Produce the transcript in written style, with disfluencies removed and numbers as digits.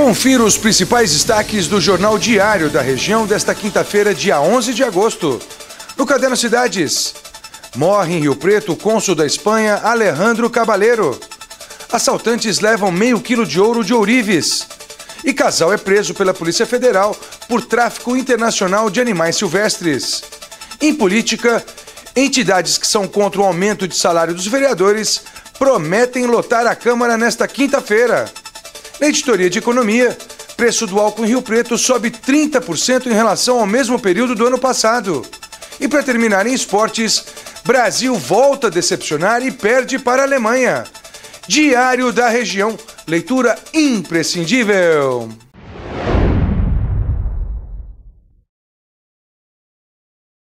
Confira os principais destaques do Jornal Diário da Região desta quinta-feira, dia 11 de agosto. No Caderno Cidades, morre em Rio Preto o cônsul da Espanha, Alejandro Cabaleiro. Assaltantes levam meio quilo de ouro de ourives. E casal é preso pela Polícia Federal por tráfico internacional de animais silvestres. Em política, entidades que são contra o aumento de salário dos vereadores prometem lotar a Câmara nesta quinta-feira. Na editoria de economia, preço do álcool em Rio Preto sobe 30% em relação ao mesmo período do ano passado. E para terminar em esportes, Brasil volta a decepcionar e perde para a Alemanha. Diário da Região, leitura imprescindível.